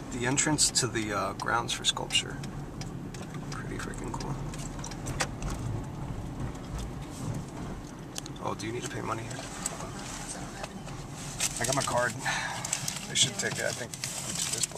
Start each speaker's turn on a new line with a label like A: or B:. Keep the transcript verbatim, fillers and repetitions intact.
A: the entrance to the uh, grounds for sculpture. Pretty freaking cool. Oh, do you need to pay money here? I got my card. They should take it, I think, to this place.